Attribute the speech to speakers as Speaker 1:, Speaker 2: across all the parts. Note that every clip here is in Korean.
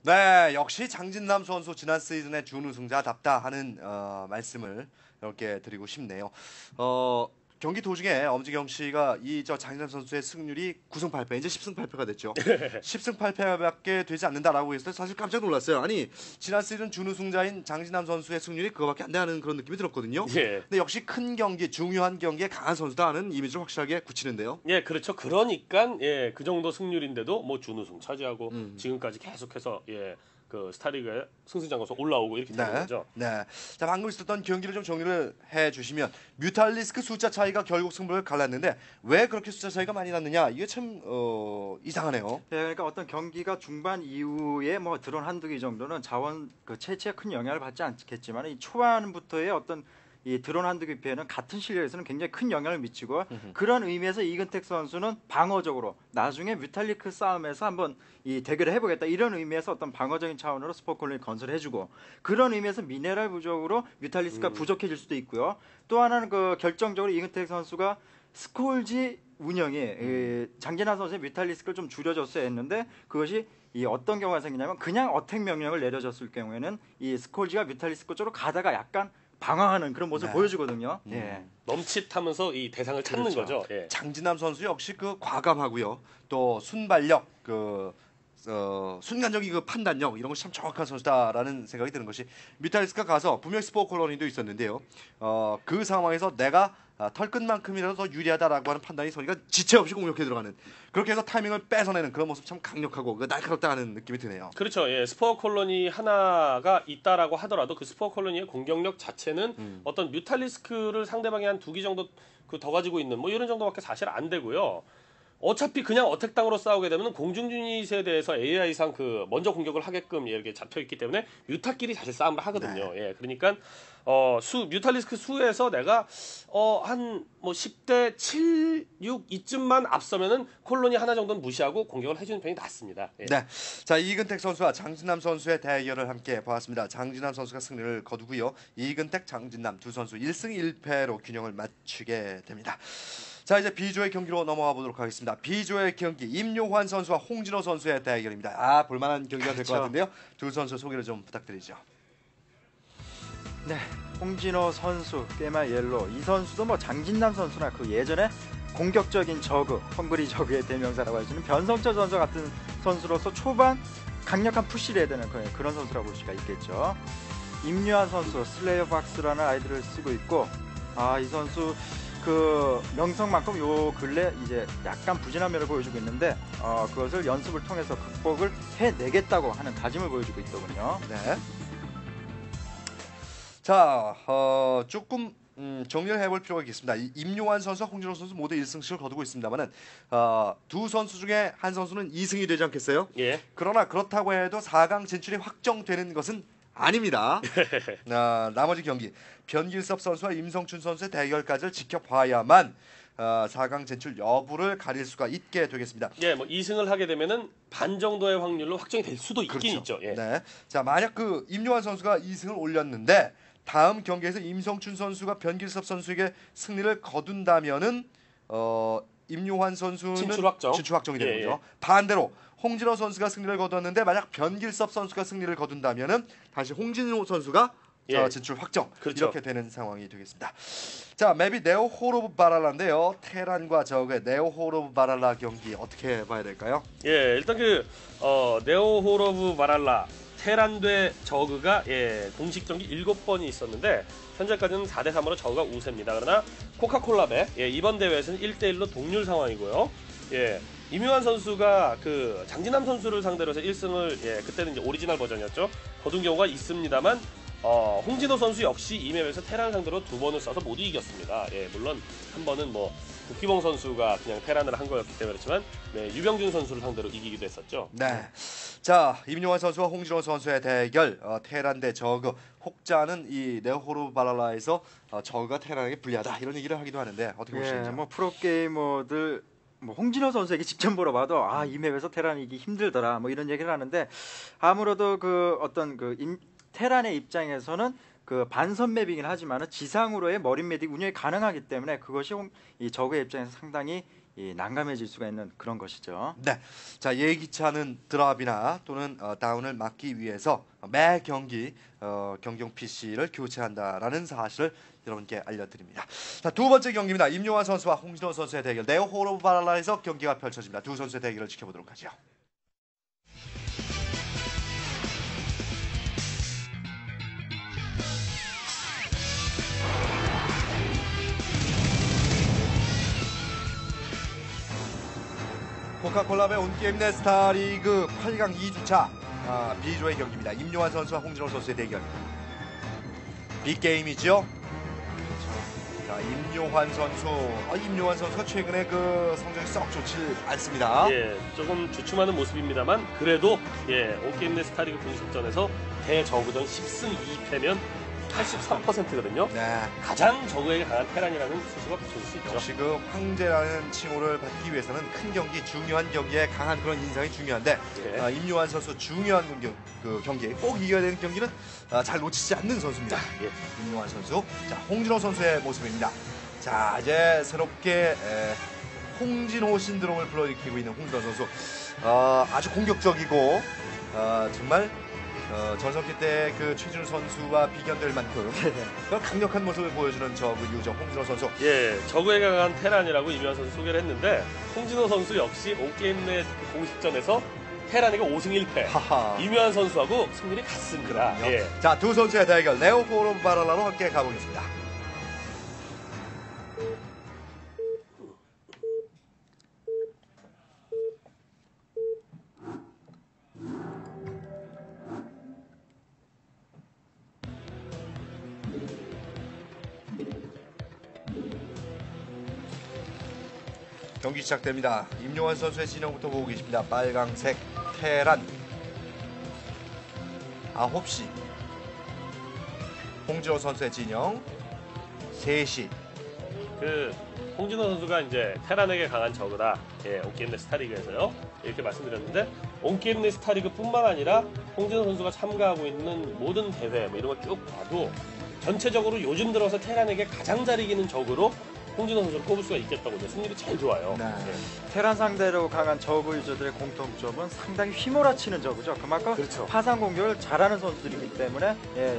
Speaker 1: 네, 역시 장진남 선수 지난 시즌의 준우승자답다 하는 말씀을 이렇게 드리고 싶네요. 경기 도중에 엄지경 씨가 이 장진남 선수의 승률이 9승 8패, 이제 10승 8패가 됐죠. 10승 8패밖에 되지 않는다라고 했을 때 사실 깜짝 놀랐어요. 아니, 지난 시즌 준우승자인 장진남 선수의 승률이 그거밖에 안 되는 그런 느낌이 들었거든요.
Speaker 2: 예.
Speaker 1: 근데 역시 큰 경기, 중요한 경기에 강한 선수다 하는 이미지를 확실하게 굳히는데요.
Speaker 2: 예, 그렇죠. 그러니까 예, 그 정도 승률인데도 뭐 준우승 차지하고 지금까지 계속해서 예, 그 스타리그에 승승장구에서 올라오고 이렇게 되는 거죠.
Speaker 1: 네. 자, 방금 있었던 경기를 좀 정리를 해주시면 뮤탈리스크 숫자 차이가 결국 승부를 갈랐는데 왜 그렇게 숫자 차이가 많이 났느냐 이게 참 이상하네요.
Speaker 3: 네, 그러니까 어떤 경기가 중반 이후에 뭐 드론 한두 개 정도는 자원 그 채취에 큰 영향을 받지 않겠지만 이 초반부터의 어떤 이 드론 한두 개 피해는 같은 실력에서는 굉장히 큰 영향을 미치고 그런 의미에서 이근택 선수는 방어적으로 나중에 뮤탈리크 싸움에서 한번 이 대결을 해보겠다 이런 의미에서 어떤 방어적인 차원으로 스포콜론을 건설해주고 그런 의미에서 미네랄 부족으로 뮤탈리스크가 부족해질 수도 있고요. 또 하나는 그 결정적으로 이근택 선수가 스콜지 운영이 장진환 선수의 뮤탈리스크를 좀 줄여줬어야 했는데 그것이 이 어떤 경우가 생기냐면 그냥 어택 명령을 내려줬을 경우에는 이 스콜지가 뮤탈리스크 쪽으로 가다가 약간 방황하는 그런 모습을 보여주거든요. 예.
Speaker 2: 넘칫하면서 이 대상을 찾는
Speaker 1: 그렇죠.
Speaker 2: 거죠. 예.
Speaker 1: 장진남 선수 역시 그 과감하고요. 또 순발력, 순간적인 그 판단력 이런 것이 참 정확한 선수다라는 생각이 드는 것이 뮤탈리스크가 가서 분명 스포 콜로니도 있었는데요. 그 상황에서 내가 털끝만큼이라도 더 유리하다라고 하는 판단이 서니까 지체 없이 공격해 들어가는 그렇게 해서 타이밍을 뺏어내는 그런 모습 참 강력하고 날카롭다 하는 느낌이 드네요.
Speaker 2: 그렇죠. 예, 스포어 콜로니 하나가 있다라고 하더라도 그 스포어 콜로니의 공격력 자체는 어떤 뮤탈리스크를 상대방이 한 2기 정도 그 더 가지고 있는 뭐 이런 정도밖에 사실 안 되고요. 어차피 그냥 어택당으로 싸우게 되면 공중 유닛에 대해서 AI상 그 먼저 공격을 하게끔 이렇게 잡혀 있기 때문에 뮤타끼리 사실 싸움을 하거든요.
Speaker 1: 네.
Speaker 2: 예, 그러니까 뮤탈리스크 수에서 내가 한 뭐 10대 7, 6 이쯤만 앞서면은 콜로니 하나 정도는 무시하고 공격을 해주는 편이 낫습니다. 예.
Speaker 1: 네, 자 이근택 선수와 장진남 선수의 대결을 함께 보았습니다. 장진남 선수가 승리를 거두고요. 이근택, 장진남 두 선수 1승 1패로 균형을 맞추게 됩니다. 자 이제 B조의 경기로 넘어가 보도록 하겠습니다. B조의 경기 임요환 선수와 홍진호 선수의 대결입니다. 볼만한 경기가 될 것
Speaker 3: 그렇죠.
Speaker 1: 같은데요. 두 선수 소개를 좀 부탁드리죠.
Speaker 3: 네, 홍진호 선수, 깨마 옐로 이 선수도 뭐 장진남 선수나 그 예전에 공격적인 저그, 헝그리 저그의 대명사라고 할 수 있는 변성철 선수 같은 선수로서 초반 강력한 푸시를 해야 되는 그런 선수라고 볼 수가 있겠죠. 임요한 선수, 슬레이어 박스라는 아이디를 쓰고 있고 이 선수 그 명성만큼 요 근래 이제 약간 부진한 면을 보여주고 있는데 그것을 연습을 통해서 극복을 해내겠다고 하는 다짐을 보여주고 있더군요.
Speaker 1: 네. 자, 조금 정리를 해볼 필요가 있겠습니다. 임요환 선수와 홍진호 선수 모두 1승씩을 거두고 있습니다만은 두 선수 중에 한 선수는 2승이 되지 않겠어요?
Speaker 2: 예.
Speaker 1: 그러나 그렇다고 해도 4강 진출이 확정되는 것은 아닙니다. 나머지 경기 변길섭 선수와 임성춘 선수의 대결까지를 지켜봐야만 4강 진출 여부를 가릴 수가 있게 되겠습니다.
Speaker 2: 예, 뭐 2승을 하게 되면은 반 정도의 확률로 확정이 될 수도 있긴
Speaker 1: 그렇죠.
Speaker 2: 있죠. 예.
Speaker 1: 네. 자 만약 그 임요환 선수가 2승을 올렸는데 다음 경기에서 임성춘 선수가 변길섭 선수에게 승리를 거둔다면은 임요환 선수는
Speaker 2: 진출 확정이
Speaker 1: 되는
Speaker 2: 예,
Speaker 1: 거죠.
Speaker 2: 예.
Speaker 1: 반대로 홍진호 선수가 승리를 거두었는데 만약 변길섭 선수가 승리를 거둔다면은 다시 홍진호 선수가
Speaker 2: 예.
Speaker 1: 진출 확정
Speaker 2: 그렇죠.
Speaker 1: 이렇게 되는 상황이 되겠습니다. 자 맵이 네오 홀 오브 바랄라인데요. 테란과 저그의 네오 홀 오브 바랄라 경기 어떻게 봐야 될까요?
Speaker 2: 예, 일단 네오 홀 오브 바랄라 테란 대 저그가 공식 경기 7번이 있었는데 현재까지는 4대 3으로 저그가 우세입니다. 그러나 코카콜라배 이번 대회에서는 1대1로 동률 상황이고요. 예. 임요환 선수가 그 장진남 선수를 상대로 해서 1승을 그때는 이제 오리지널 버전이었죠. 거둔 경우가 있습니다만 홍진호 선수 역시 이 맵에서 테란 상대로 2번을 써서 모두 이겼습니다. 예, 물론 한 번은 뭐 국기봉 선수가 그냥 테란을 한 거였기 때문에 그렇지만 유병준 선수를 상대로 이기기도 했었죠.
Speaker 1: 네. 자 임요환 선수와 홍진호 선수의 대결 테란 대 저그 혹자는 이 네오호르 발랄라에서 저그가 테란에게 불리하다 이런 얘기를 하기도 하는데 어떻게 보시는지?
Speaker 3: 뭐 프로게이머들 뭐 홍진호 선수에게 직접 물어봐도 이 맵에서 테란 이기 힘들더라 뭐 이런 얘기를 하는데 아무래도 그 어떤 테란의 입장에서는 그 반선 맵이긴 하지만은 지상으로의 머린 맵이 운영이 가능하기 때문에 그것이 이 저그의 입장에서 상당히 난감해질 수가 있는 그런 것이죠.
Speaker 1: 네, 자 예기치 않은 드랍이나 또는 다운을 막기 위해서 매 경기 경경 PC를 교체한다라는 사실을 여러분께 알려드립니다. 자, 두 번째 경기입니다. 임요환 선수와 홍진호 선수의 대결. 네오 홀 오브 바랄라에서 경기가 펼쳐집니다. 두 선수의 대결을 지켜보도록 하죠. 코카콜라의 온게임 내 스타리그 8강 2주차 B조의 경기입니다. 임요환 선수와 홍진호 선수의 대결. 빅게임이죠. 자, 임요환 선수. 임요환 선수가 최근에 그 성적이 썩 좋지 않습니다.
Speaker 2: 예, 조금 주춤하는 모습입니다만 그래도 온게임 내 스타리그 공식전에서 대저그전 10승 2패면 83%거든요.
Speaker 1: 네.
Speaker 2: 가장 저그에게 강한 테란이라는 수식어 붙여줄 수 있죠.
Speaker 1: 역시 그 황제라는 칭호를 받기 위해서는 큰 경기, 중요한 경기에 강한 그런 인상이 중요한데
Speaker 2: 예.
Speaker 1: 임요환 선수 중요한 경기 꼭 이겨야 되는 경기는 잘 놓치지 않는 선수입니다.
Speaker 2: 예.
Speaker 1: 임요환 선수. 자, 홍진호 선수의 모습입니다. 자, 이제 새롭게 홍진호 신드롬을 불러일으키고 있는 홍진호 선수. 아주 공격적이고 정말 전성기 때 그 최준우 선수와 비견될 만큼 그런 강력한 모습을 보여주는 그 유저 홍진호 선수.
Speaker 2: 예, 저그에게 강한 테란이라고 임요환 선수 소개를 했는데 홍진호 선수 역시 온게임 내 공식전에서 테란에게 5승 1패.
Speaker 1: 하하.
Speaker 2: 임요환 선수하고 승률이 같습니다.
Speaker 1: 그럼요.
Speaker 2: 예.
Speaker 1: 자, 두 선수의 대결 네오 홀 오브 바랄라로 함께 가보겠습니다. 경기 시작됩니다. 임요환 선수의 진영부터 보고 계십니다. 빨강색 테란 9시, 홍진호 선수의 진영 3시.
Speaker 2: 그 홍진호 선수가 이제 테란에게 강한 저그다. 예, 온게임 내 스타리그에서요. 이렇게 말씀드렸는데 온게임 내 스타리그뿐만 아니라 홍진호 선수가 참가하고 있는 모든 대회 뭐 이런 걸 쭉 봐도 전체적으로 요즘 들어서 테란에게 가장 잘 이기는 적으로 홍진호 선수를 꼽을 수가 있겠다고 이제 승률이 제일 좋아요.
Speaker 1: 네.
Speaker 2: 예.
Speaker 3: 테란 상대로 강한 저그 유저들의 공통점은 상당히 휘몰아치는 저그죠. 그만큼
Speaker 2: 그렇죠.
Speaker 3: 파상 공격을 잘하는 선수들이기 때문에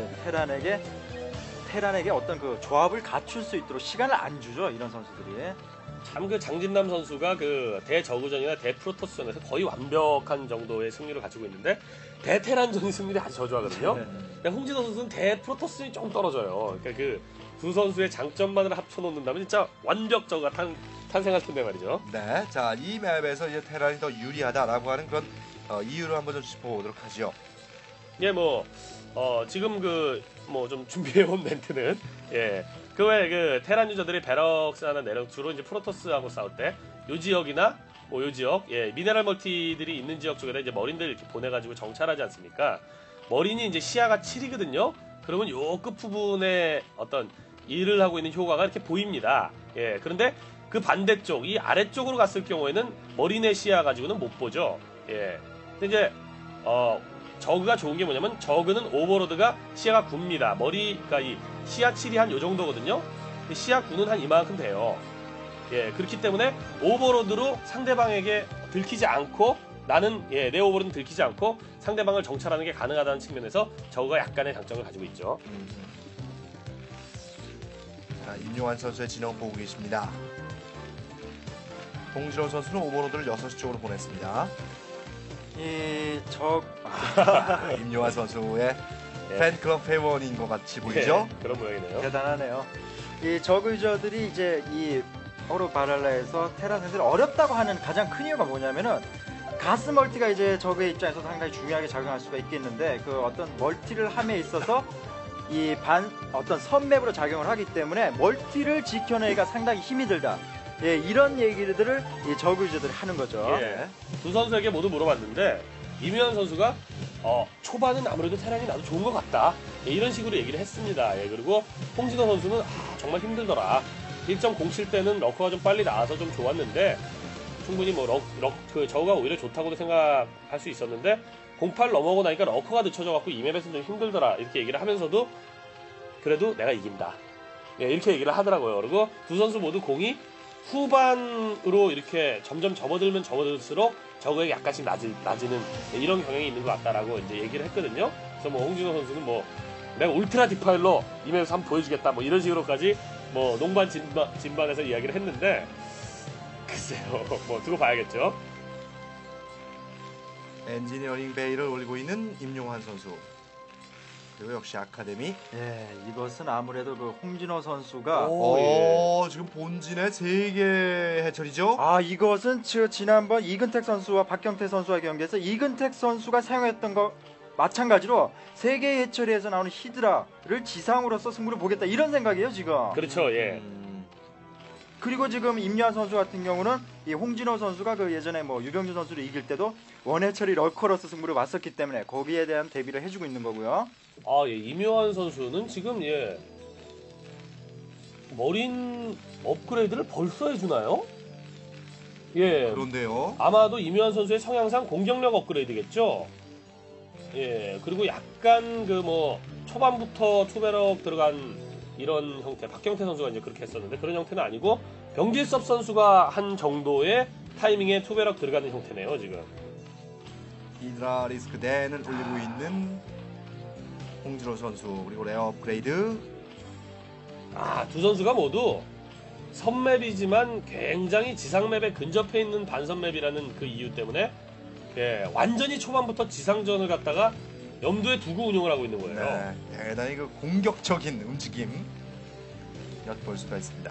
Speaker 3: 테란에게 어떤 그 조합을 갖출 수 있도록 시간을 안 주죠. 이런 선수들이.
Speaker 2: 참 그 장진남 선수가 그 대저그전이나 대프로토스전에서 거의 완벽한 정도의 승률을 가지고 있는데 대테란전의 승률이 아주 저조하거든요. 근데 홍진호 선수는 대프로토스전이 좀 떨어져요. 그러니까 그 두 선수의 장점만을 합쳐놓는다면 진짜 완벽 저그가 탄생할 텐데 말이죠.
Speaker 1: 네, 자, 이 맵에서 이제 테란이 더 유리하다라고 하는 그런 이유를 한번 좀 짚어보도록 하죠.
Speaker 2: 예, 지금 뭐 좀 준비해온 멘트는 그 외에 그 테란 유저들이 베럭스나 내령 주로 이제 프로토스하고 싸울 때 요 지역이나 뭐 요 지역 미네랄 멀티들이 있는 지역 쪽에다 이제 머린들 이렇게 보내가지고 정찰하지 않습니까? 머린이 이제 시야가 7이거든요. 그러면 요 끝 부분에 어떤 일을 하고 있는 효과가 이렇게 보입니다. 예, 그런데 그 반대쪽 이 아래쪽으로 갔을 경우에는 머린의 시야 가지고는 못 보죠. 예, 근데 이제 저그가 좋은 게 뭐냐면 저그는 오버로드가 시야가 9입니다. 그러니까 이 시야 7이 한 요 정도거든요. 시야 9는 한 이만큼 돼요. 예, 그렇기 때문에 오버로드로 상대방에게 들키지 않고 내 오버로드는 들키지 않고 상대방을 정찰하는 게 가능하다는 측면에서 저그가 약간의 장점을 가지고 있죠.
Speaker 1: 자, 임요환 선수의 진영 보고 계십니다. 홍진호 선수는 오버로드를 6시 쪽으로 보냈습니다. 임요환 선수의 팬클럽 회원인 것 같이 보이죠?
Speaker 2: 그런 모양이네요.
Speaker 3: 대단하네요. 이 저그 유저들이 이제 이 오로 바랄라에서 테란 상대를 어렵다고 하는 가장 큰 이유가 뭐냐면은 가스 멀티가 이제 저그의 입장에서 상당히 중요하게 작용할 수가 있겠는데 그 어떤 멀티를 함에 있어서 어떤 선맵으로 작용을 하기 때문에 멀티를 지켜내기가 상당히 힘이 들다. 예, 이런 얘기들을 이 저그 유저들이 하는 거죠.
Speaker 2: 예. 두 선수에게 모두 물어봤는데 임요환 선수가 초반은 아무래도 테란이 나도 좋은 것 같다. 예, 이런 식으로 얘기를 했습니다. 예, 그리고 홍진호 선수는 정말 힘들더라. 1.07 때는 러커가 좀 빨리 나와서 좀 좋았는데 충분히 뭐 저우가 오히려 좋다고도 생각할 수 있었는데 08 넘어오고 나니까 러커가 늦춰져갖고 이 맵에서는 좀 힘들더라 이렇게 얘기를 하면서도 그래도 내가 이긴다. 예, 이렇게 얘기를 하더라고요. 그리고 두 선수 모두 공이 후반으로 이렇게 점점 접어들면 접어들수록 저거에 약간씩 낮이는 이런 경향이 있는 것 같다라고 이제 얘기를 했거든요. 그래서 뭐 홍진호 선수는 뭐 내가 울트라 디파일러 임해서 한번 보여주겠다 뭐 이런 식으로까지 뭐 농반 진반에서 이야기를 했는데 글쎄요. 뭐 두고 봐야겠죠.
Speaker 1: 엔지니어링 베이를 올리고 있는 임용환 선수. 그리고 역시 아카데미.
Speaker 3: 예, 이것은 아무래도 그 홍진호 선수가
Speaker 1: 지금 본진의 3개 해철이죠.
Speaker 3: 이것은 지난번 이근택 선수와 박경태 선수와 경기에서 이근택 선수가 사용했던 거 마찬가지로 세계 해처리에서 나오는 히드라를 지상으로서 승부를 보겠다 이런 생각이에요 지금.
Speaker 2: 그렇죠. 예.
Speaker 3: 그리고 지금 임요한 선수 같은 경우는 이 홍진호 선수가 그 예전에 뭐 유병준 선수를 이길 때도 원해처리 럴커로서 승부를 봤었기 때문에 거기에 대한 대비를 해주고 있는 거고요.
Speaker 2: 예, 임요한 선수는 지금 머린 업그레이드를 벌써 해주나요? 예.
Speaker 1: 그런데요.
Speaker 2: 아마도 임요한 선수의 성향상 공격력 업그레이드겠죠. 예. 그리고 약간 그 뭐 초반부터 투베럭 들어간 이런 형태, 박경태 선수가 이제 그렇게 했었는데 그런 형태는 아니고 병길섭 선수가 한 정도의 타이밍에 투베럭 들어가는 형태네요 지금.
Speaker 1: 히드라 리스크 댄을 올리고 있는 홍진호 선수 그리고 레어 업그레이드.
Speaker 2: 두 선수가 모두 선맵이지만 굉장히 지상맵에 근접해 있는 반선맵이라는 그 이유 때문에 완전히 초반부터 지상전을 갖다가 염두에 두고 운영을 하고 있는 거예요.
Speaker 1: 네, 대단히 그 공격적인 움직임 엿볼 수가 있습니다.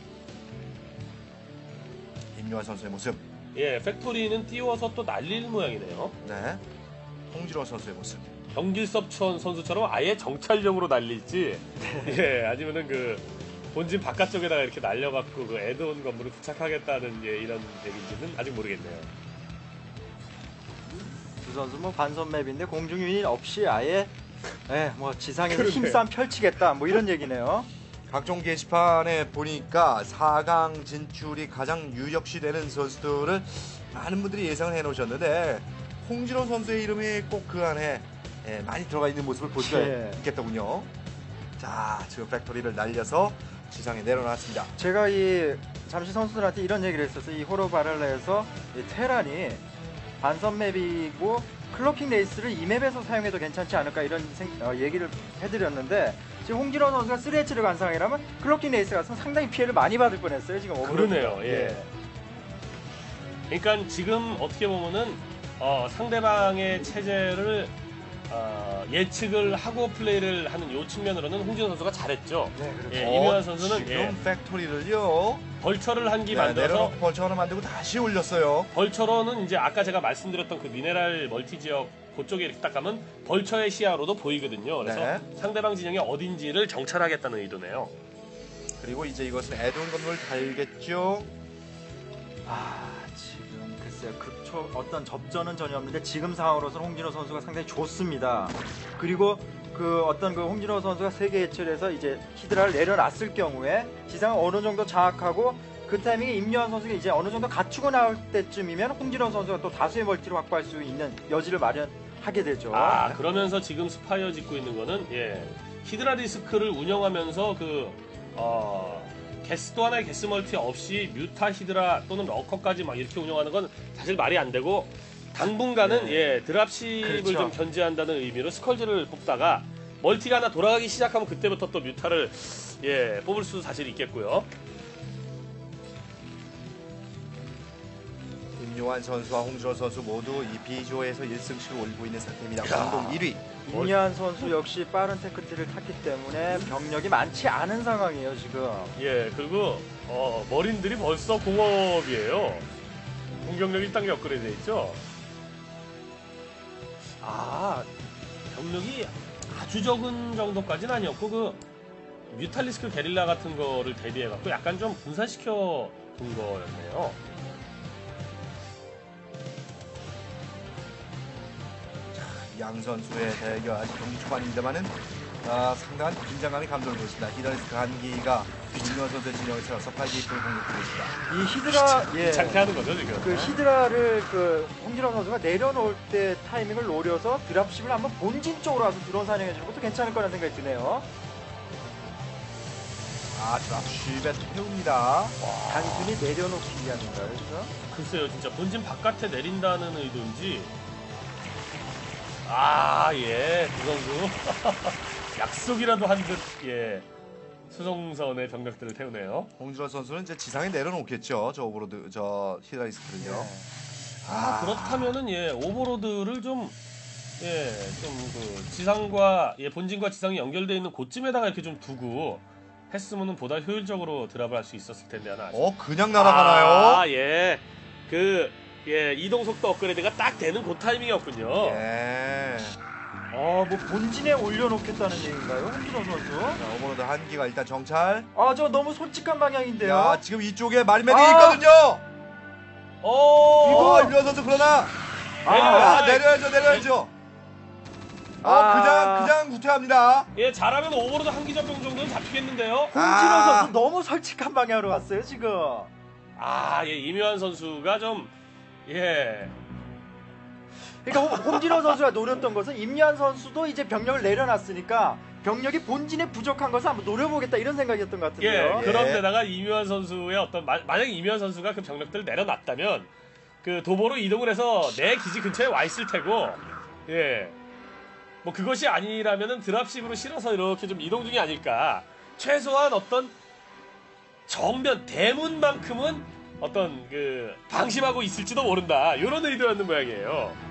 Speaker 1: 임요환 선수의 모습.
Speaker 2: 팩토리는 띄워서 또 날릴 모양이네요.
Speaker 1: 네, 홍진호 선수의 모습.
Speaker 2: 병길섭 선수처럼 아예 정찰용으로 날릴지, 아니면은 그 본진 바깥쪽에다가 이렇게 날려갖고 그 애드온 건물을 부착하겠다는 이런 얘기인지는 아직 모르겠네요.
Speaker 3: 두 선수 뭐 반선 맵인데 공중 유닛 없이 아예 뭐 지상에서
Speaker 2: 그러네.
Speaker 3: 힘싸움 펼치겠다 뭐 이런 얘기네요.
Speaker 1: 각종 게시판에 보니까 4강 진출이 가장 유력시되는 선수들을 많은 분들이 예상을 해놓으셨는데 홍진호 선수의 이름이 꼭 그 안에 많이 들어가 있는 모습을 볼 수가 있겠더군요. 자, 지금 팩토리를 날려서 지상에 내려놨습니다.
Speaker 3: 제가 잠시 선수들한테 이런 얘기를 했었어요. 이 호러 바랄라에서 이 테란이 반선 맵이고 클로킹 레이스를 이 맵에서 사용해도 괜찮지 않을까 이런 얘기를 해드렸는데 지금 홍진호 선수가 3H를 간 상황이라면 클로킹 레이스 가서 상당히 피해를 많이 받을 뻔했어요. 지금
Speaker 2: 그러네요. 그러니까 지금 어떻게 보면은 상대방의 체제를 예측을 하고 플레이를 하는 요 측면으로는 홍진호 선수가 잘했죠.
Speaker 3: 네, 그렇죠.
Speaker 2: 임요한 선수는
Speaker 1: 지금 팩토리를요.
Speaker 2: 벌처를 한 기 만들어서
Speaker 1: 내려놓고 벌처 하나 만들고 다시 올렸어요.
Speaker 2: 벌처로는 이제 아까 제가 말씀드렸던 그 미네랄 멀티 지역 그쪽에 이렇게 딱 가면 벌처의 시야로도 보이거든요. 그래서 상대방 진영이 어딘지를 정찰하겠다는 의도네요.
Speaker 1: 그리고 이제 이것은 애돈 건물 달겠죠.
Speaker 3: 지금 글쎄요. 어떤 접전은 전혀 없는데 지금 상황으로서는 홍진호 선수가 상당히 좋습니다. 그리고 그 홍진호 선수가 세계 해철에서 이제 히드라를 내려놨을 경우에 지상을 어느 정도 장악하고 그 타이밍에 임요한 선수가 이제 어느 정도 갖추고 나올 때쯤이면 홍진호 선수가 또 다수의 멀티를 확보할 수 있는 여지를 마련하게 되죠.
Speaker 2: 그러면서 지금 스파이어 짓고 있는 거는 히드라 리스크를 운영하면서 또 하나의 게스 멀티 없이 뮤타 히드라 또는 러커까지 막 이렇게 운영하는 건 사실 말이 안 되고 당분간은 드랍십을
Speaker 3: 그렇죠.
Speaker 2: 좀 견제한다는 의미로 스컬지를 뽑다가 멀티가 하나 돌아가기 시작하면 그때부터 또 뮤타를 뽑을 수도 사실 있겠고요.
Speaker 1: 임요환 선수와 홍진호 선수 모두 이 B조에서 1승씩을 올리고 있는 상태입니다. 공동 1위.
Speaker 3: 임요한 선수 역시 빠른 테크트를 탔기 때문에 병력이 많지 않은 상황이에요 지금.
Speaker 2: 그리고 머린들이 벌써 공업이에요. 공격력 1단계 업그레이드 돼 있죠. 병력이 아주 적은 정도까지는 아니었고 그 뮤탈리스크 게릴라 같은 거를 대비해갖고 약간 좀 분산시켜 둔 거였네요.
Speaker 1: 양 선수의 대결 아직 경기 초반입니다만은 상당한 긴장감이 감돌고 있습니다. 히드라리스크 한기가 임요환 선수의 진영에서 서파이 게이트를 공격하고 있습니다.
Speaker 3: 이 히드라
Speaker 2: 장태하는 거죠 지금.
Speaker 3: 그 히드라를 홍진호 선수가 내려놓을 때 타이밍을 노려서 드랍십을 한번 본진 쪽으로 와서 드론 사냥해 주는 것도 괜찮을 거라는 생각이 드네요.
Speaker 1: 드랍십에 태웁니다.
Speaker 3: 단순히 내려놓기 위함인가요, 그죠?
Speaker 2: 글쎄요, 진짜 본진 바깥에 내린다는 의도인지. 예, 그 선수 약속이라도 한 듯, 예, 수송선의 병력들을 태우네요.
Speaker 1: 홍진호 선수는 이제 지상에 내려놓겠죠. 저 오버로드, 저 히드라리스크를요.
Speaker 2: 그렇다면은 예, 오버로드를 좀 예, 좀 그 지상과 예, 본진과 지상이 연결되어 있는 곳쯤에다가 이렇게 좀 두고 했으면은 보다 효율적으로 드랍을 할 수 있었을 텐데 하나.
Speaker 1: 그냥 날아가나요?
Speaker 2: 예. 예, 이동 속도 업그레이드가 딱 되는 그 타이밍이었군요.
Speaker 1: 예.
Speaker 3: 뭐 본진에 올려놓겠다는 얘기인가요, 홍진호 선수?
Speaker 1: 자, 오버로드 한기가 일단 정찰.
Speaker 3: 저 너무 솔직한 방향인데요.
Speaker 1: 야, 지금 이쪽에 마리메딕이 있거든요.
Speaker 3: 이거!
Speaker 1: 임현 선수 그러나
Speaker 2: 아,
Speaker 1: 내려야죠. 그냥 후퇴합니다.
Speaker 2: 예, 잘하면 오버로드 한기 전병 정도는 잡히겠는데요.
Speaker 3: 홍진호 선수 너무 솔직한 방향으로 왔어요, 지금.
Speaker 2: 예, 이묘한 선수가 좀 예.
Speaker 3: 그러니까 홍진호 선수가 노렸던 것은 임요한 선수도 이제 병력을 내려놨으니까 병력이 본진에 부족한 것을 한번 노려보겠다 이런 생각이었던 것 같은데요.
Speaker 2: 예, 그런데다가 이묘한 선수의 어떤 만약 이묘한 선수가 그 병력들을 내려놨다면 그 도보로 이동을 해서 내 기지 근처에 와 있을 테고, 예, 뭐 그것이 아니라면은 드랍십으로 실어서 이렇게 좀 이동 중이 아닐까. 최소한 어떤 정면 대문만큼은 어떤 그 방심하고 있을지도 모른다. 이런 의도였는 모양이에요.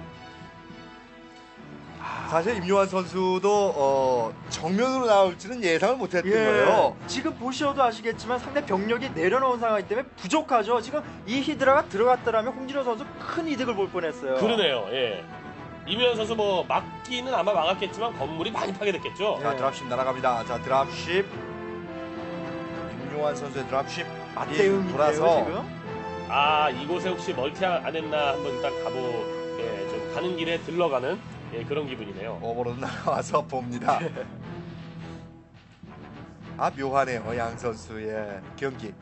Speaker 1: 사실 임요한 선수도 정면으로 나올지는 예상을 못했던 거예요.
Speaker 3: 지금 보셔도 아시겠지만 상대 병력이 내려놓은 상황이기 때문에 부족하죠. 지금 이 히드라가 들어갔더라면 홍진호 선수 큰 이득을 볼 뻔했어요.
Speaker 2: 그러네요. 예. 이묘한 선수 뭐 막기는 아마 막았겠지만 건물이 많이 파괴됐겠죠.
Speaker 1: 자, 드랍십 날아갑니다. 자, 드랍십. 임요한 선수의 드랍십
Speaker 3: 맞대응인데요,
Speaker 1: 돌아서
Speaker 3: 지금.
Speaker 2: 이곳에 혹시 멀티 안 했나 한번 일단 좀 가는 길에 들러가는 예, 그런 기분이네요.
Speaker 1: 오버로드 나와서 봅니다. 묘하네요, 양 선수의 경기.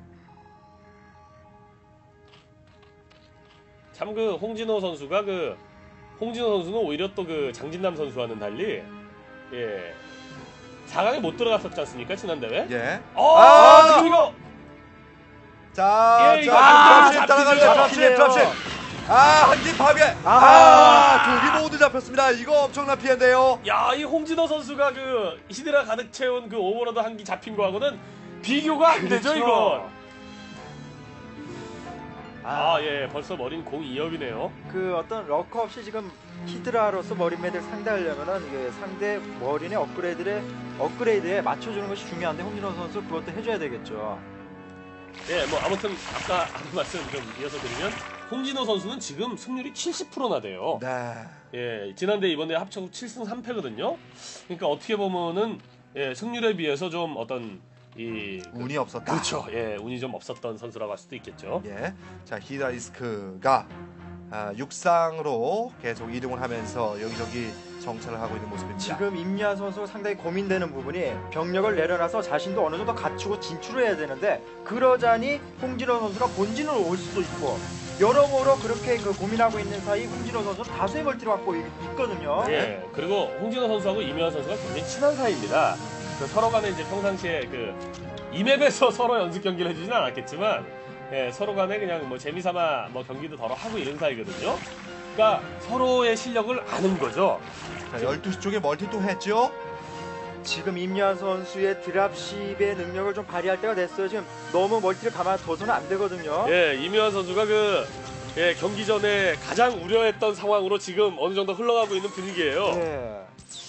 Speaker 2: 참 홍진호 선수는 오히려 또 장진남 선수와는 달리 예, 4강에 못 들어갔었지 않습니까, 지난 대회?
Speaker 1: 예.
Speaker 2: 지금 이거
Speaker 1: 자,
Speaker 2: 예,
Speaker 1: 드랍십 따라가죠.
Speaker 3: 잡히네요.
Speaker 1: 드랍십. 한기 파괴. 둘이 모두 잡혔습니다. 이거 엄청난 피해인데요.
Speaker 2: 야, 이 홍진호 선수가 히드라 가득 채운 오버로드 한기 잡힌 거하고는 비교가 안 되죠, 이건. 예, 벌써 머린 02업이네요.
Speaker 3: 그 어떤 러커 없이 지금 히드라로서 머리매들 상대하려면은 이게 상대 머리의 업그레이드에 맞춰주는 것이 중요한데 홍진호 선수 그것도 해줘야 되겠죠.
Speaker 2: 예, 뭐 아무튼 아까 하는 말씀 좀 이어서 드리면 홍진호 선수는 지금 승률이 70%나 돼요.
Speaker 1: 네.
Speaker 2: 예, 지난대 이번에 합쳐서 7승 3패거든요. 그러니까 어떻게 보면은 예, 승률에 비해서 좀 어떤
Speaker 1: 운이 없었다.
Speaker 2: 그렇죠. 예, 운이 좀 없었던 선수라고 할 수도 있겠죠.
Speaker 1: 예. 자, 히드라리스크가 육상으로 계속 이동을 하면서 여기저기 정찰을 하고 있는 모습입니다.
Speaker 3: 지금 임야 선수가 상당히 고민되는 부분이 병력을 내려놔서 자신도 어느 정도 갖추고 진출을 해야 되는데 그러자니 홍진호 선수가 본진으로 올 수도 있고 여러모로 그렇게 고민하고 있는 사이 홍진호 선수는 다수의 멀티를 갖고 있거든요.
Speaker 2: 예, 그리고 홍진호 선수하고 이묘한 선수가 굉장히 친한 사이입니다. 서로 간에 이제 평상시에 이 맵에서 서로 연습 경기를 해주진 않았겠지만 예, 서로 간에 그냥 뭐 재미삼아 뭐 경기도 덜어 하고 이런 사이거든요. 그러니까 서로의 실력을 아는 거죠.
Speaker 1: 자, 12시 쪽에 멀티 또 했죠.
Speaker 3: 지금 임야 선수의 드랍십의 능력을 좀 발휘할 때가 됐어요. 지금 너무 멀티를 가만둬서는 안 되거든요.
Speaker 2: 예, 이묘한 선수가 예, 경기 전에 가장 우려했던 상황으로 지금 어느 정도 흘러가고 있는 분위기예요.
Speaker 3: 예.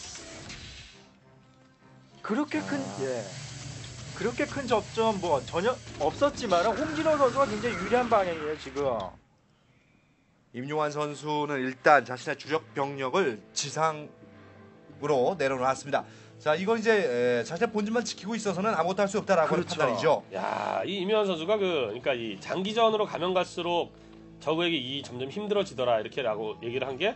Speaker 3: 그렇게 큰 접점 뭐 전혀 없었지만 홍진호 선수가 굉장히 유리한 방향이에요 지금.
Speaker 1: 임용환 선수는 일단 자신의 주력 병력을 지상으로 내려놨습니다. 자, 이건 이제 자신의 본진만 지키고 있어서는 아무것도 할 수 없다라고 하는
Speaker 3: 그렇죠.
Speaker 1: 판단이죠.
Speaker 2: 야, 이 이묘한 선수가 그러니까 이 장기전으로 가면 갈수록 적에게 점점 힘들어지더라 이렇게라고 얘기를 한 게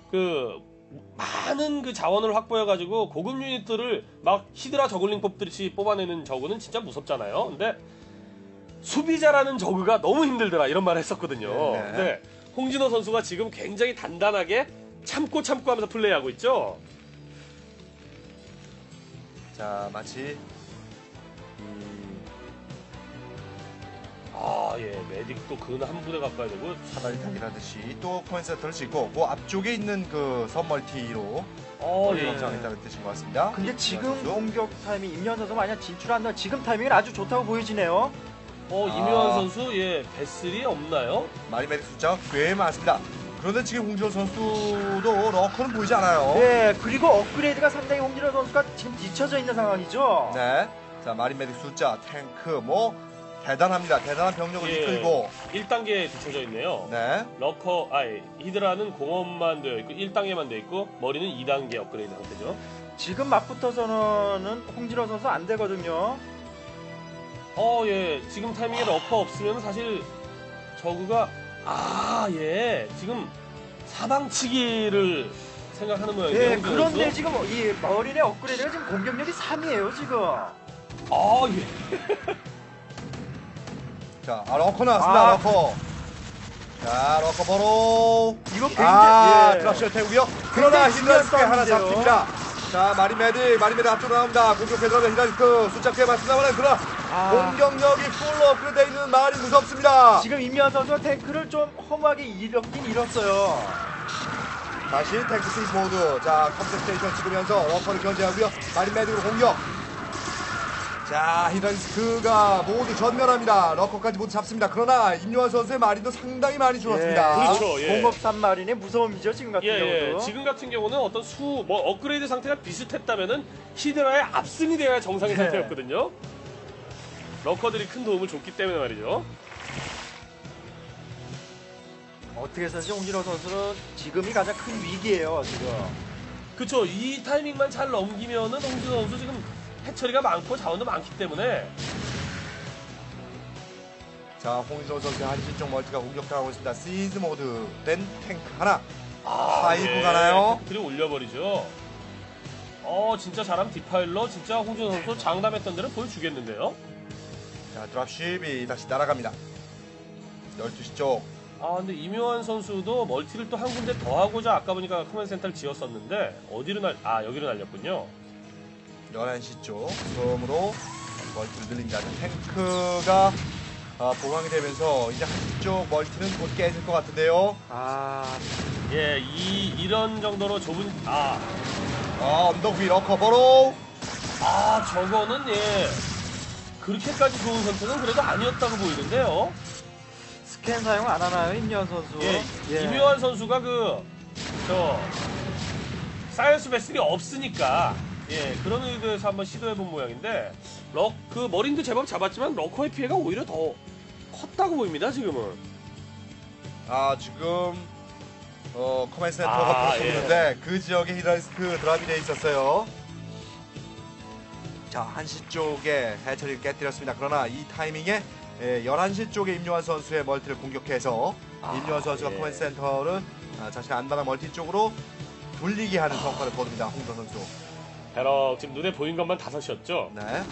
Speaker 2: 많은 자원을 확보해가지고 고급 유닛들을 막 히드라 저글링 뽑듯이 뽑아내는 저그는 진짜 무섭잖아요. 근데 수비자라는 저그가 너무 힘들더라 이런 말을 했었거든요.
Speaker 1: 네.
Speaker 2: 근데 홍진호 선수가 지금 굉장히 단단하게 참고 하면서 플레이하고 있죠.
Speaker 1: 자, 마치
Speaker 2: 아, 예, 메딕도 근 한 부대 가까이 되고.
Speaker 1: 사다리 타기라듯이 또 코멘 센터를 짓고 그 앞쪽에 있는 그 선멀티로
Speaker 2: 예.
Speaker 1: 영상했다는 뜻인 것 같습니다.
Speaker 3: 근데 지금
Speaker 1: 선수.
Speaker 3: 공격 타이밍 임현 선수 만약 진출한다 지금 타이밍은 아주 좋다고 보여지네요.
Speaker 2: 이묘한 선수, 예, 배슬이 없나요?
Speaker 1: 마리메딕 숫자가 꽤 많습니다. 그런데 지금 홍진호 선수도 러커는 보이지 않아요.
Speaker 3: 네, 그리고 업그레이드가 상당히 홍진호 선수가 지금 뒤쳐져 있는 상황이죠.
Speaker 1: 네. 자, 마리메딕 숫자, 탱크 뭐 대단합니다. 대단한 병력을 이끌고
Speaker 2: 1단계에 뒤쳐져 있네요.
Speaker 1: 네.
Speaker 2: 러커, 히드라는 공업만 되어 있고 1단계만 되어 있고 머리는 2단계 업그레이드 상태죠.
Speaker 3: 지금 맞붙어서는 홍진호 선수 안 되거든요.
Speaker 2: 예, 지금 타이밍에 러커 없으면 사실 저그가 예, 지금 사방치기를 생각하는 모양이에요.
Speaker 3: 네,
Speaker 2: 홍진호
Speaker 3: 그런데
Speaker 2: 선수.
Speaker 3: 지금 이 머린의 업그레이드가 지금 공격력이 3이에요 지금.
Speaker 2: 예.
Speaker 1: 자, 러커 나왔습니다. 러커. 자, 러커 번호.
Speaker 3: 이거 굉장히
Speaker 1: 드랍시를 태우고요. 그러나
Speaker 3: 굉장히 중요한
Speaker 1: 히드라스크에 하나
Speaker 3: 싸움인데요.
Speaker 1: 잡힙니다. 자, 마리메딕 앞쪽으로 나옵니다. 공격에 들어가면 히드라스크 숫자 꽤 많습니다만 그러나 공격력이 풀로 업그레이드 있는 말이 무섭습니다.
Speaker 3: 지금 임현 선수가 탱크를 좀 허무하게 잃었긴 잃었어요.
Speaker 1: 다시 탱크 스위치 모드. 자, 컴퓨터 스테이션 찍으면서 러커를 견제하고요. 마리메딕으로 공격. 자, 히드라스크가 모두 전멸합니다. 러커까지 모두 잡습니다. 그러나 임요환 선수의 마린도 상당히 많이 줄었습니다.
Speaker 2: 그렇죠. 예.
Speaker 3: 공업 3마린의 무서움이죠 지금 같은 경우도.
Speaker 2: 지금 같은 경우는 어떤 업그레이드 상태가 비슷했다면은 히드라의 압승이 돼야 정상의 상태였거든요. 러커들이 큰 도움을 줬기 때문에 말이죠.
Speaker 3: 어떻게 해서든지 홍진호 선수는 지금이 가장 큰 위기예요 지금.
Speaker 2: 그렇죠. 이 타이밍만 잘 넘기면은 홍진호 선수 지금 해처리가 많고 자원도 많기 때문에.
Speaker 1: 자, 홍진호 선수의 한시 쪽 멀티가 공격당하고 있습니다. 시즈 모드 된 탱크 하나. 하이브 가나요?
Speaker 2: 탱크를 올려버리죠. 진짜 잘하면 디파일러 진짜 홍진호 선수 장담했던 데는 보여주겠는데요.
Speaker 1: 자, 드랍십이 다시 날아갑니다. 12시 쪽.
Speaker 2: 근데 이묘한 선수도 멀티를 또 한 군데 더 하고자 아까 보니까 커맨드 센터를 지었었는데 어디로 여기로 날렸군요.
Speaker 1: 11시 쪽 처음으로 멀티를 늘립니다. 탱크가 보강이 되면서 이제 한쪽 멀티는 곧 깨질 것 같은데요.
Speaker 2: 예, 이런 정도로 좁은
Speaker 1: 언덕 위 러커 버로.
Speaker 2: 저거는 그렇게까지 좋은 선택은 그래도 아니었다고 보이는데요.
Speaker 3: 스캔 사용 안 하나요 임현 선수?
Speaker 2: 이묘한 선수가 사이언스 베슬이 없으니까 그런 의도에서 한번 시도해본 모양인데 그 머린도 제법 잡았지만 러커의 피해가 오히려 더 컸다고 보입니다 지금은.
Speaker 1: 지금 커맨드 센터가 들어섰는데 그 지역에 히드라스크 드랍이 돼 있었어요. 자, 한시 쪽에 해처리를 깨뜨렸습니다. 그러나 이 타이밍에 11시 쪽에 임요환 선수의 멀티를 공격해서 임요환 선수가 커맨드 센터를 자신의 안바닥 멀티 쪽으로 돌리게 하는 성과를 거둡니다. 홍도 선수.
Speaker 2: 베럭 지금 눈에 보인 것만 5이었죠?
Speaker 1: 네.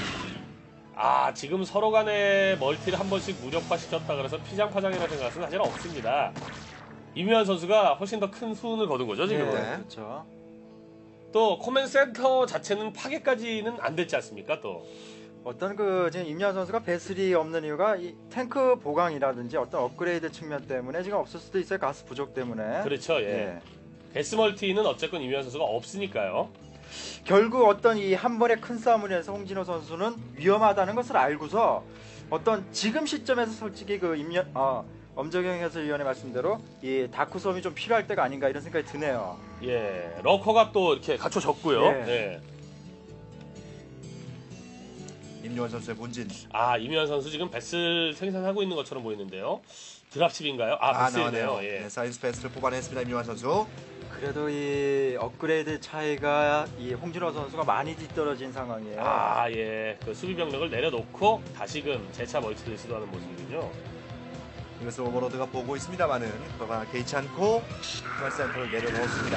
Speaker 2: 지금 서로 간에 멀티를 한 번씩 무력화시켰다 그래서 피장파장이라는 것은 사실 없습니다. 임요환 선수가 훨씬 더 큰 수운을 거둔 거죠 지금은.
Speaker 1: 네.
Speaker 3: 그렇죠.
Speaker 2: 또 커맨드 센터 자체는 파괴까지는 안 됐지 않습니까 또.
Speaker 3: 어떤 지금 임현 선수가 배슬이 없는 이유가 이 탱크 보강이라든지 어떤 업그레이드 측면 때문에 지금 없을 수도 있어요. 가스 부족 때문에.
Speaker 2: 그렇죠. 베스 멀티는 어쨌건 임요환 선수가 없으니까요.
Speaker 3: 결국 어떤 이 한 번의 큰 싸움을 해서 홍진호 선수는 위험하다는 것을 알고서 어떤 지금 시점에서 솔직히 엄정영 해설위원의 말씀대로 이 다크섬이 좀 필요할 때가 아닌가 이런 생각이 드네요.
Speaker 2: 러커가 또 이렇게 갖춰졌고요.
Speaker 1: 임요환 선수의 본진.
Speaker 2: 임요환 선수 지금 배슬 생산하고 있는 것처럼 보이는데요. 드랍십인가요? 배슬이네요.
Speaker 1: 나왔네요. 사이언스 패스를 뽑아냈습니다. 임요환 선수.
Speaker 3: 그래도 이 업그레이드 차이가 이 홍진호 선수가 많이 뒤떨어진 상황이에요.
Speaker 2: 그 수비 병력을 내려놓고 다시금 재차 멀티를 시도하는 모습이군요.
Speaker 1: 그래서 오버로드가 보고 있습니다만은 그러나 개의치 않고 커맨드 센터를 내려놓습니다.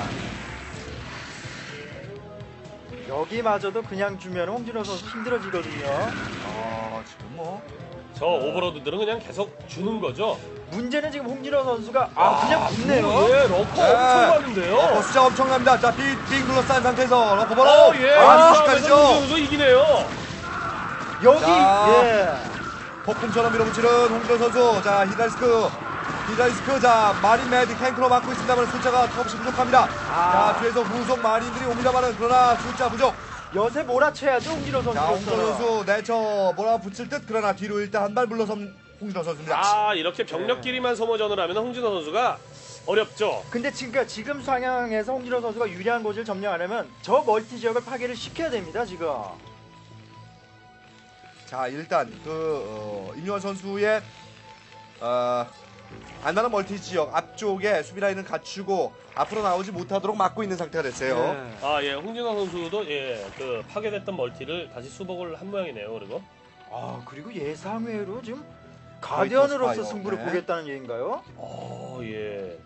Speaker 3: 여기마저도 그냥 주면 홍진호 선수 힘들어지거든요.
Speaker 1: 지금
Speaker 2: 저 오버로드들은 그냥 계속 주는 거죠.
Speaker 3: 문제는 지금 홍진호 선수가 그냥 붙네요.
Speaker 2: 러커 엄청 많은데요.
Speaker 1: 숫자 엄청납니다. 자, 빙 둘러싼 상태에서 러커 버로.
Speaker 2: 홍진호
Speaker 1: 시까지죠.
Speaker 2: 선수 이기네요.
Speaker 3: 여기
Speaker 1: 자, 폭풍처럼 밀어붙이는 홍진호 선수. 자, 히드라리스크. 자, 마린 메딕 탱크로 막고 있습니다만 숫자가 조금씩 부족합니다. 자, 뒤에서 후속 마린들이 옵니다만은 그러나 숫자 부족.
Speaker 3: 여세 몰아쳐야죠 홍진호
Speaker 1: 자, 홍진호
Speaker 3: 선수로서는.
Speaker 1: 선수 내쳐 몰아붙일 듯 그러나 뒤로 일단 한 발 물러선 홍진호 선수입니다.
Speaker 2: 아, 이렇게 병력끼리만 소모전을 하면 홍진호 선수가 어렵죠.
Speaker 3: 근데 지금 상황에서 홍진호 선수가 유리한 곳을 점령하려면 저 멀티 지역을 파괴를 시켜야 됩니다 지금.
Speaker 1: 자, 일단 임요환 선수의 안나는 멀티 지역 앞쪽에 수비 라인을 갖추고 앞으로 나오지 못하도록 막고 있는 상태가 됐어요.
Speaker 3: 네.
Speaker 2: 아, 예, 홍진호 선수도 예, 그 파괴됐던 멀티를 다시 수복을 한 모양이네요. 그리고
Speaker 3: 아 그리고 예상외로 지금 가디언으로서
Speaker 1: 스파이어.
Speaker 3: 승부를
Speaker 1: 네.
Speaker 3: 보겠다는 얘기인가요?
Speaker 2: 예,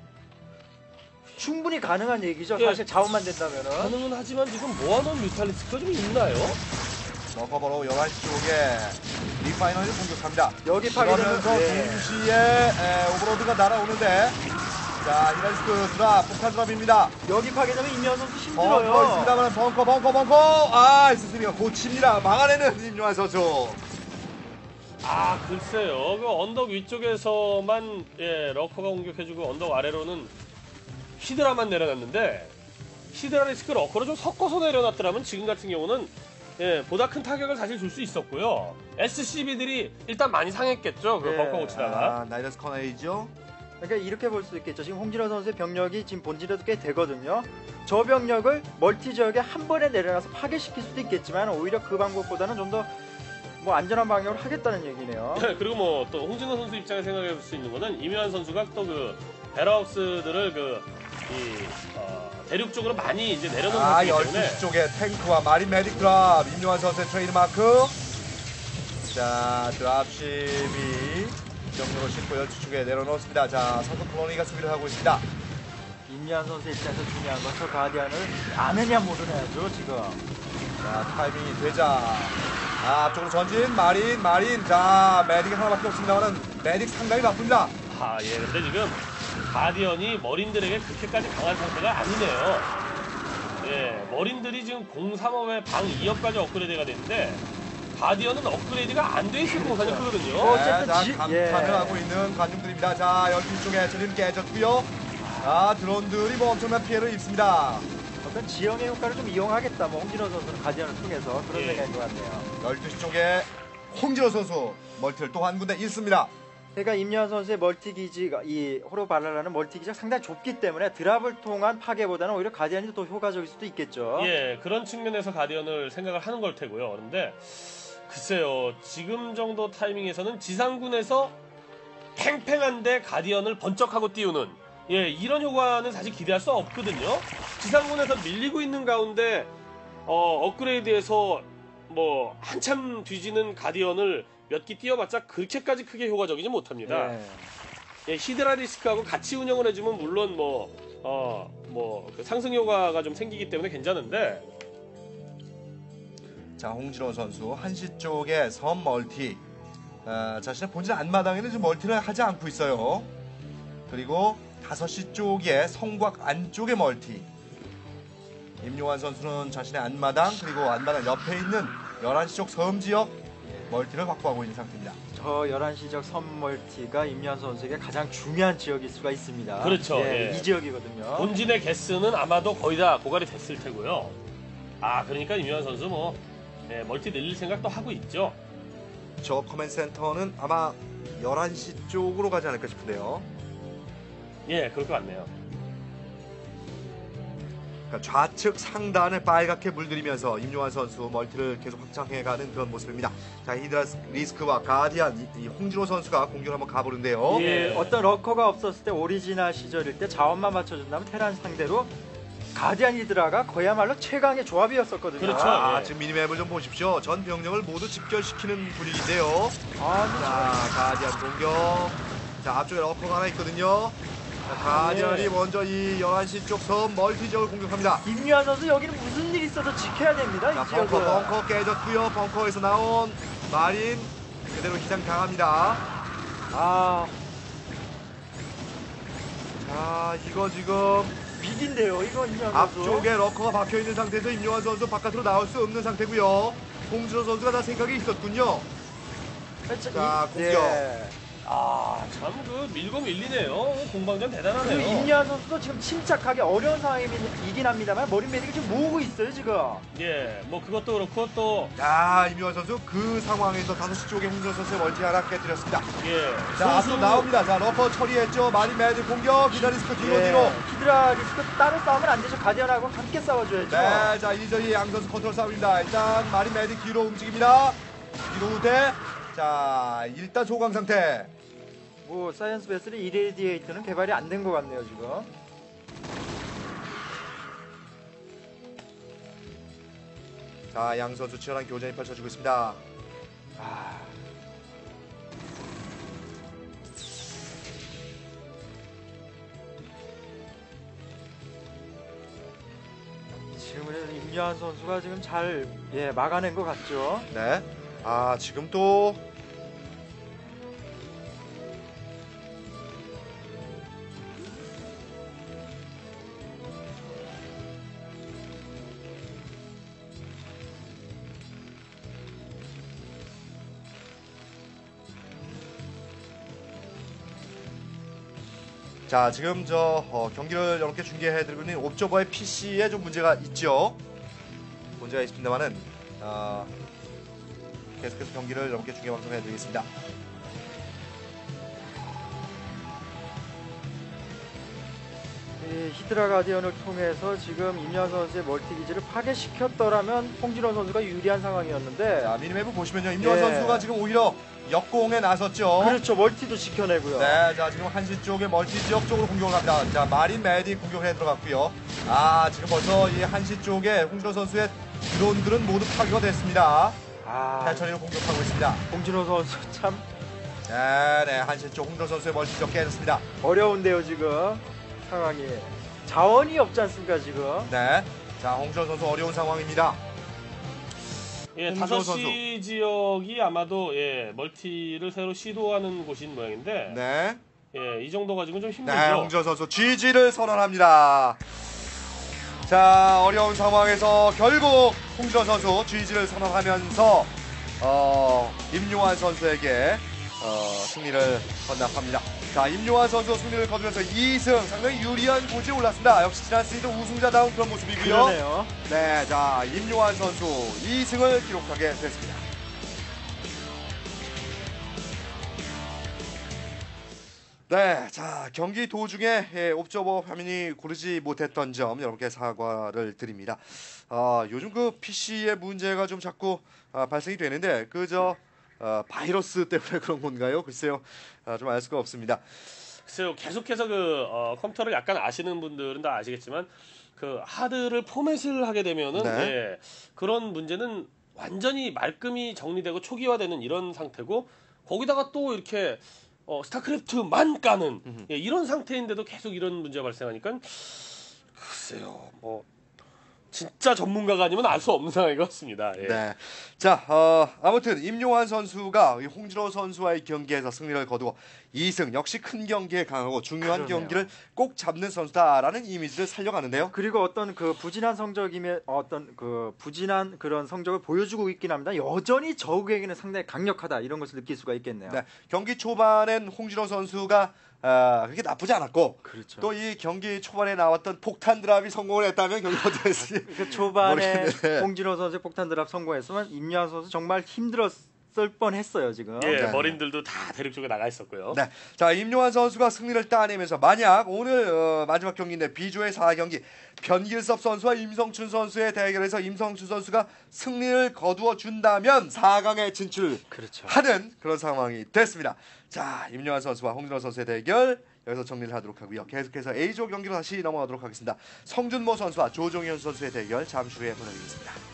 Speaker 3: 충분히 가능한 얘기죠.
Speaker 2: 예.
Speaker 3: 사실 자원만 된다면은.
Speaker 2: 가능은 하지만 지금 모아놓은 뮤탈리스크가 좀 있나요?
Speaker 1: 머커버로 11시 쪽에 리파이너를 공격합니다.
Speaker 3: 여기
Speaker 1: 그러면서
Speaker 3: 파괴되면
Speaker 1: 동시에 오버로드가 날아오는데 자, 히드라리스크 드랍, 폭탄 드랍입니다.
Speaker 3: 여기 파괴되면 임현 선수
Speaker 1: 벙커
Speaker 3: 힘들어요.
Speaker 1: 있습니다만 벙커. 아, SCB가 고칩니다. 막아내는 임요환 선수.
Speaker 2: 아, 글쎄요. 그 언덕 위쪽에서만 예, 러커가 공격해주고 언덕 아래로는 히드라만 내려놨는데 히드라 리스크 러커를 좀 섞어서 내려놨더라면 지금 같은 경우는 예, 보다 큰 타격을 사실 줄 수 있었고요. SCB들이 일단 많이 상했겠죠. 그
Speaker 3: 네.
Speaker 2: 벙커 고치다가.
Speaker 1: 나이더스 커네이죠.
Speaker 3: 그러니까 이렇게 볼 수 있겠죠. 지금 홍진호 선수의 병력이 지금 본질에도 꽤 되거든요. 저 병력을 멀티 지역에 한 번에 내려놔서 파괴시킬 수도 있겠지만 오히려 그 방법보다는 좀 더 뭐 안전한 방향으로 하겠다는 얘기네요.
Speaker 2: 그리고 뭐 또 홍진호 선수 입장에 생각해 볼 수 있는 거는 이묘한 선수가 또 그 베라우스들을 대륙 쪽으로 많이 이제 내려놓는
Speaker 1: 아,
Speaker 2: 거기 때문에
Speaker 1: 12시 쪽에 탱크와 마린 메딕 드랍. 임요환 선수의 트레이드 마크. 자, 드랍십이 정리로 싣고 12시 쪽에 내려놓습니다. 자, 선수 클로니가 수비를 하고 있습니다.
Speaker 3: 임현 선수의 입장에서 중요한 건 저 가디언을 아느냐 모르냐죠 지금.
Speaker 1: 자, 타이밍이 되자. 아, 앞쪽으로 전진, 마린. 자, 메딕이 하나밖에 없습니다만은 메딕 상당히 바쁩니다.
Speaker 2: 아, 예. 근데 지금 가디언이 머린들에게 그렇게까지 강한 상태가 아니네요. 예, 머린들이 지금 035에 방 2업까지 업그레이드가 됐는데 가디언은 업그레이드가 안 돼 있을 공산이 크거든요.
Speaker 3: 어쨌든
Speaker 1: 자,
Speaker 3: 지-
Speaker 1: 감탄을
Speaker 3: 예.
Speaker 1: 하고 있는 관중들입니다. 자, 12시 쪽에 저리는 깨졌고요. 아, 드론들이 뭐 엄청난 피해를 입습니다.
Speaker 3: 어떤 지형의 효과를 좀 이용하겠다. 뭐 홍진호 선수는 가디언을 통해서 그런
Speaker 2: 예.
Speaker 3: 생각인 것 같네요.
Speaker 1: 12시 쪽에 홍진호 선수 멀티를 또 한 군데 잃습니다.
Speaker 3: 그러니까 임현 선수의 멀티 기지가 이 호로발랄라는 멀티 기지가 상당히 좁기 때문에 드랍을 통한 파괴보다는 오히려 가디언이 더 효과적일 수도 있겠죠.
Speaker 2: 예, 그런 측면에서 가디언을 생각을 하는 걸 테고요. 그런데 글쎄요, 지금 정도 타이밍에서는 지상군에서 팽팽한데 가디언을 번쩍하고 띄우는 예, 이런 효과는 사실 기대할 수 없거든요. 지상군에서 밀리고 있는 가운데 업그레이드에서 뭐 한참 뒤지는 가디언을 몇 기 띄워봤자 그렇게까지 크게 효과적이지 못합니다.
Speaker 3: 예.
Speaker 2: 예, 히드라 리스크하고 같이 운영을 해주면 물론 그 상승 효과가 좀 생기기 때문에 괜찮은데
Speaker 1: 자, 홍진호 선수 1시 쪽에 섬 멀티. 자신의 본진 안마당에는 지금 멀티를 하지 않고 있어요. 그리고 5시 쪽에 성곽 안쪽에 멀티. 임요환 선수는 자신의 안마당 그리고 안마당 옆에 있는 11시 쪽 섬 지역 멀티를 확보하고 있는 상태입니다.
Speaker 3: 저 11시 지역 선멀티가 임현 선수에게 가장 중요한 지역일 수가 있습니다.
Speaker 2: 그렇죠.
Speaker 3: 예,
Speaker 2: 예.
Speaker 3: 이 지역이거든요.
Speaker 2: 본진의 개수는 아마도 거의 다 고갈이 됐을 테고요. 아, 그러니까 임요환 선수 멀티 늘릴 생각도 하고 있죠.
Speaker 1: 저 커맨드 센터는 아마 11시 쪽으로 가지 않을까 싶은데요.
Speaker 2: 예, 그럴 것 같네요.
Speaker 1: 그러니까 좌측 상단을 빨갛게 물들이면서 임요환 선수 멀티를 계속 확장해가는 그런 모습입니다. 자, 히드라 리스크와 가디안 이 홍진호 선수가 공격을 한번 가보는데요.
Speaker 2: 예.
Speaker 3: 어떤 러커가 없었을 때 오리지널 시절일 때 자원만 맞춰준다면 테란 상대로 가디안 히드라가 그야말로 최강의 조합이었었거든요.
Speaker 2: 그렇죠.
Speaker 1: 아,
Speaker 2: 예.
Speaker 1: 지금 미니맵을 좀 보십시오. 전 병력을 모두 집결시키는 분위기인데요.
Speaker 3: 아,
Speaker 1: 자, 가디안 공격. 자, 앞쪽에 러커가 하나 있거든요. 자, 가디안이
Speaker 2: 네.
Speaker 1: 먼저 이 11시 쪽 섬 멀티 지역을 공격합니다.
Speaker 3: 임유한 선수 여기는 무슨 일이 있어도 지켜야 됩니다.
Speaker 1: 자,
Speaker 3: 이 지역은.
Speaker 1: 벙커 깨졌고요. 벙커에서 나온 마린 그대로 희장 당합니다.
Speaker 3: 아,
Speaker 1: 자, 이거 지금
Speaker 3: 위기인데요. 이거 임유한 선수.
Speaker 1: 앞쪽에 러커가 박혀 있는 상태에서 임요환 선수 바깥으로 나올 수 없는 상태고요. 홍진호 선수가 다 생각이 있었군요. 자, 공격.
Speaker 3: 네.
Speaker 2: 참 그 밀고 밀리네요. 공방전
Speaker 3: 그리고
Speaker 2: 대단하네요.
Speaker 3: 임리한 선수도 지금 침착하게 어려운 상황이긴 합니다만 머리 메딕을 지금 모으고 있어요 지금.
Speaker 2: 예, 뭐 그것도 그렇고 또
Speaker 1: 야, 임요환 선수 그 상황에서 5시 쪽에 홍진호 선수의 멀티 하나 깨뜨렸습니다.
Speaker 2: 예,
Speaker 1: 자, 앞서 나옵니다. 자, 러퍼 처리했죠. 마린 매드 공격. 기다리스크 뒤로.
Speaker 3: 히드라 리스크 따로 싸우면 안 되죠. 가디언하고 함께 싸워줘야죠.
Speaker 1: 네, 자, 이저희 양 선수 컨트롤 싸움입니다. 일단 마린 매드 뒤로 움직입니다. 뒤로 후퇴. 자, 일단 소강 상태.
Speaker 3: 뭐 사이언스 베슬의 이레디에이터는 개발이 안 된 것 같네요 지금.
Speaker 1: 자, 양 선수 치열한 교전이 펼쳐지고 있습니다.
Speaker 3: 지금은 임요한 선수가 지금 잘 막아낸 것 같죠.
Speaker 1: 네. 아, 지금 또 자, 지금 경기를 이렇게 중계해드리고 있는 옵저버의 PC에 좀 문제가 있죠. 문제가 있습니다만은 계속해서 경기를 이렇게 중계 방송해드리겠습니다.
Speaker 3: 이 히드라 가디언을 통해서 지금 임요한 선수의 멀티 기지를 파괴시켰더라면 홍진호 선수가 유리한 상황이었는데.
Speaker 1: 자, 미니맵을 보시면요, 임요환
Speaker 3: 예.
Speaker 1: 선수가 지금 오히려 역공에 나섰죠.
Speaker 3: 그렇죠. 멀티도 지켜내고요.
Speaker 1: 네, 자, 지금 한시 쪽에 멀티 지역 쪽으로 공격을 갑니다. 자, 마린 매디 공격해 들어갔고요. 아, 지금 벌써 이 한시 쪽에 홍진호 선수의 드론들은 모두 파괴가 됐습니다. 해처리로 공격하고 있습니다.
Speaker 3: 홍진호 선수 참
Speaker 1: 네, 한시 쪽 홍진호 선수의 멀티 지역 깨졌습니다.
Speaker 3: 어려운데요 지금 상황이. 자원이 없지 않습니까 지금.
Speaker 1: 네, 자, 홍진호 선수 어려운 상황입니다.
Speaker 2: 예,
Speaker 1: 홍진호
Speaker 2: 5시 지역이 아마도 멀티를 새로 시도하는 곳인 모양인데
Speaker 1: 네,
Speaker 2: 이 정도 가지고는 좀 힘들죠.
Speaker 1: 네, 홍진호 선수 GG를 선언합니다. 자, 어려운 상황에서 결국 홍진호 선수 GG를 선언하면서 임요환 선수에게 승리를 헌납합니다. 자, 임요환 선수 승리를 거두면서 2승, 상당히 유리한 고지에 올랐습니다. 역시 지난 시즌 우승자다운 그런 모습이고요.
Speaker 3: 그러네요.
Speaker 1: 네, 자, 임요환 선수 2승을 기록하게 됐습니다. 네, 자, 경기 도중에 옵저버 화면이 고르지 못했던 점 여러분께 사과를 드립니다. 요즘 그 PC의 문제가 좀 자꾸 발생이 되는데 바이러스 때문에 그런 건가요? 글쎄요, 좀 알 수가 없습니다.
Speaker 2: 글쎄요, 계속해서 컴퓨터를 약간 아시는 분들은 다 아시겠지만 그 하드를 포맷을 하게 되면은
Speaker 1: 네.
Speaker 2: 그런 문제는 완전히 말끔히 정리되고 초기화되는 이런 상태고 거기다가 또 이렇게 스타크래프트만 까는 이런 상태인데도 계속 이런 문제가 발생하니까 글쎄요, 뭐 진짜 전문가가 아니면 알 수 없는 상황인 것 같습니다. 예.
Speaker 1: 네. 자, 아무튼 임요환 선수가 이 홍진호 선수와의 경기에서 승리를 거두고 2승, 역시 큰 경기에 강하고 중요한
Speaker 3: 그러네요.
Speaker 1: 경기를 꼭 잡는 선수다라는 이미지를 살려가는데요.
Speaker 3: 그리고 어떤 그 부진한 성적이면 어떤 그 부진한 그런 성적을 보여주고 있긴 합니다. 여전히 저우에게는 상당히 강력하다 이런 것을 느낄 수가 있겠네요.
Speaker 1: 네, 경기 초반엔 홍진호 선수가 그렇게 나쁘지 않았고
Speaker 3: 그렇죠.
Speaker 1: 또 이 경기 초반에 나왔던 폭탄 드랍이 성공을 했다면 경기 어땠을지
Speaker 3: 그 초반에
Speaker 1: 모르겠는데.
Speaker 3: 홍진호 선수의 폭탄 드랍 성공했으면 임요한 선수 정말 힘들었을 뻔했어요 지금.
Speaker 2: 예,
Speaker 1: 네.
Speaker 2: 머린들도 다 대륙 쪽에 나가 있었고요.
Speaker 1: 네, 자, 임요환 선수가 승리를 따내면서 만약 오늘 마지막 경기인데 B조의 4경기 변길섭 선수와 임성춘 선수의 대결에서 임성춘 선수가 승리를 거두어 준다면 4강에 진출하는
Speaker 3: 그렇죠.
Speaker 1: 그런 상황이 됐습니다. 자, 임요환 선수와 홍진호 선수의 대결 여기서 정리를 하도록 하고요. 계속해서 A조 경기로 다시 넘어가도록 하겠습니다. 성준모 선수와 조종현 선수의 대결 잠시 후에 보내드리겠습니다.